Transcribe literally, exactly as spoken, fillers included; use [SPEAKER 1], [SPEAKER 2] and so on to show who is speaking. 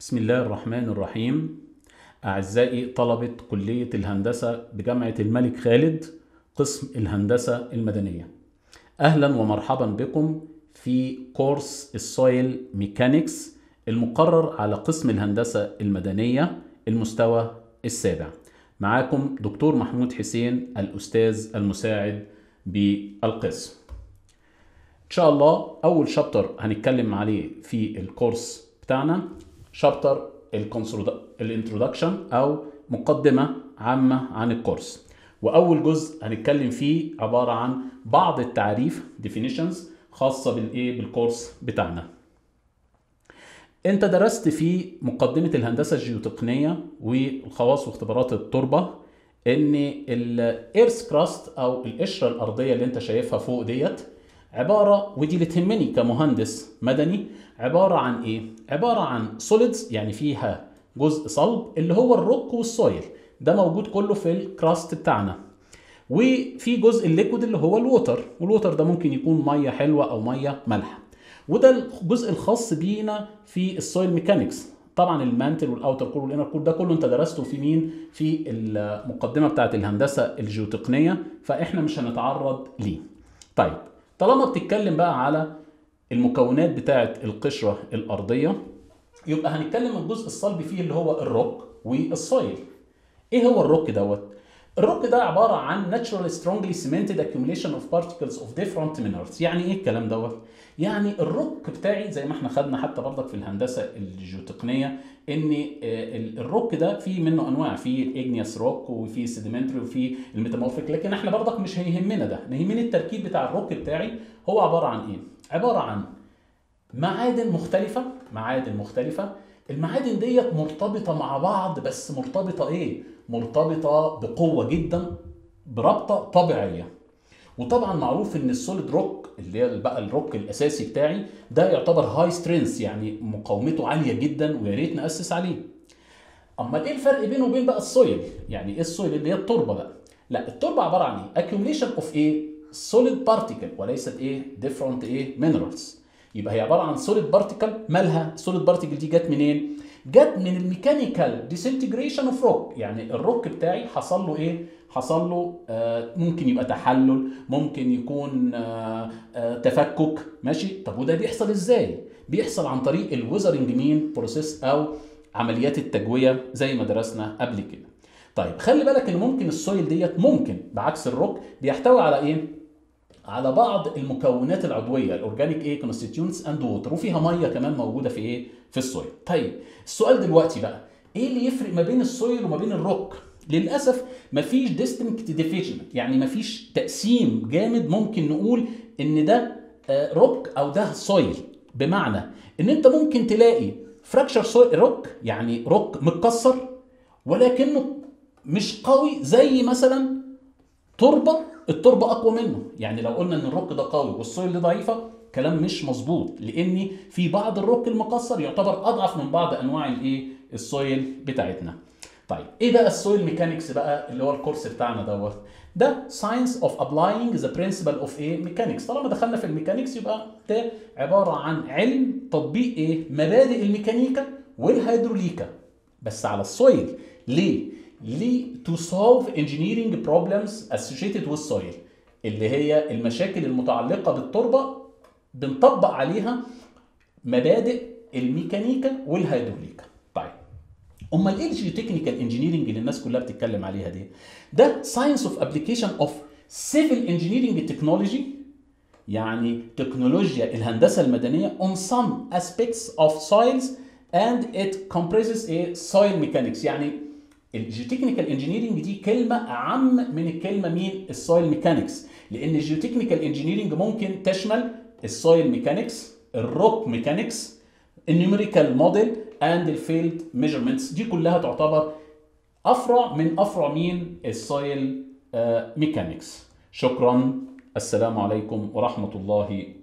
[SPEAKER 1] بسم الله الرحمن الرحيم. أعزائي طلبة كلية الهندسة بجامعة الملك خالد قسم الهندسة المدنية، أهلا ومرحبا بكم في كورس السويل ميكانيكس المقرر على قسم الهندسة المدنية المستوى السابع. معاكم دكتور محمود حسين الأستاذ المساعد بالقسم. إن شاء الله أول شابتر هنتكلم عليه في الكورس بتاعنا شابتر الانترودكشن او مقدمه عامه عن الكورس، واول جزء هنتكلم فيه عباره عن بعض التعريف definitions خاصه بالايه بالكورس بتاعنا. انت درست في مقدمه الهندسه الجيوتقنيه والخواص واختبارات التربه ان الايرث كراست او القشره الارضيه اللي انت شايفها فوق ديت عباره، ودي اللي تهمني كمهندس مدني، عباره عن ايه؟ عباره عن سوليدز، يعني فيها جزء صلب اللي هو الروك والسويل، ده موجود كله في الكراست بتاعنا. وفي جزء الليكويد اللي هو الووتر، والووتر ده ممكن يكون ميه حلوه او ميه مالحه. وده الجزء الخاص بينا في السويل ميكانيكس. طبعا المانتل والاوتر كور والانر كور ده كله انت درسته في مين؟ في المقدمه بتاعه الهندسه الجيوتقنيه، فاحنا مش هنتعرض ليه. طيب، طالما بتتكلم بقى على المكونات بتاعه القشره الارضيه، يبقى هنتكلم الجزء الصلبي فيه اللي هو الروك والسويل. ايه هو الروك دوت؟ الروك ده عباره عن natural strongly cemented accumulation of particles of different minerals. يعني ايه الكلام دوت؟ يعني الروك بتاعي زي ما احنا خدنا حتى برضك في الهندسه الجيوتقنيه ان الروك ده فيه منه انواع، في الاجنيوس روك وفي السيديمنتري وفي الميتامورفيك، لكن احنا برضك مش هيهمنا ده، يهمني التركيب بتاع الروك بتاعي. هو عباره عن ايه؟ عباره عن معادن مختلفه، معادن مختلفه المعادن ديت مرتبطه مع بعض، بس مرتبطه ايه؟ مرتبطه بقوه جدا، برابطه طبيعيه. وطبعا معروف ان السوليد روك اللي هي بقى الروك الاساسي بتاعي ده يعتبر هاي سترينث، يعني مقاومته عاليه جدا، ويا ريت ناسس عليه. اما ايه الفرق بينه وبين بقى السويل؟ يعني ايه السويل؟ اللي هي التربه بقى. لا، التربه عباره عن ايه؟ accumulation اوف ايه؟ سوليد بارتيكل، وليست ايه؟ different ايه؟ minerals. يبقى هي عباره عن سوليد بارتيكل. مالها السوليد بارتيكل دي؟ جت منين؟ جت من الميكانيكال ديسنتجريشن اوف روك. يعني الروك بتاعي حصل له ايه؟ حصل له آه ممكن يبقى تحلل، ممكن يكون آه آه تفكك، ماشي. طب وده بيحصل ازاي؟ بيحصل عن طريق الويزرنج مين بروسيس او عمليات التجويه زي ما درسنا قبل كده. طيب خلي بالك ان ممكن السويل ديت ممكن بعكس الروك بيحتوي على ايه؟ على بعض المكونات العضويه، الاورجانيك ايه؟ كونستيتيونتس اند ووتر، وفيها ميه كمان موجوده في ايه؟ في السويل. طيب السؤال دلوقتي بقى، ايه اللي يفرق ما بين السويل وما بين الروك؟ للاسف مفيش ديستنكت ديفيجن، يعني مفيش تقسيم جامد ممكن نقول ان ده روك او ده سويل. بمعنى ان انت ممكن تلاقي فراكشر سويل روك، يعني روك متكسر ولكنه مش قوي زي مثلا تربه التربه اقوى منه. يعني لو قلنا ان الروك ده قوي والسويل ده ضعيفه، كلام مش مظبوط، لان في بعض الروك المكسر يعتبر اضعف من بعض انواع الايه؟ السويل بتاعتنا. طيب ايه بقى السويل ميكانيكس بقى اللي هو الكورس بتاعنا دوت؟ ده ساينس اوف ابلاينج ذا برنسبل اوف ايه؟ ميكانيكس. طالما دخلنا في الميكانيكس يبقى ده عباره عن علم تطبيق ايه؟ مبادئ الميكانيكا والهيدروليكا بس على السويل. ليه؟ ليه؟ to solve engineering problems associated with soil، اللي هي المشاكل المتعلقه بالتربه بنطبق عليها مبادئ الميكانيكا والهيدروليكا. طيب امال ايه الجيوتكنيكال انجينيرنج اللي الناس كلها بتتكلم عليها دي؟ ده ساينس اوف ابليكيشن اوف سيفل انجينيرنج تكنولوجي، يعني تكنولوجيا الهندسه المدنيه on some aspects of soils and it comprises a soil mechanics. يعني الجيوتكنيكال انجينيرنج دي كلمه اعم من الكلمه مين؟ السويل ميكانكس، لان الجيوتكنيكال انجينيرنج ممكن تشمل السويل ميكانكس، الروك ميكانكس، النيوميريكال موديل اند الفيلد ميجرمنتس. دي كلها تعتبر افرع من افرع مين؟ السويل ميكانكس. شكرا، السلام عليكم ورحمه الله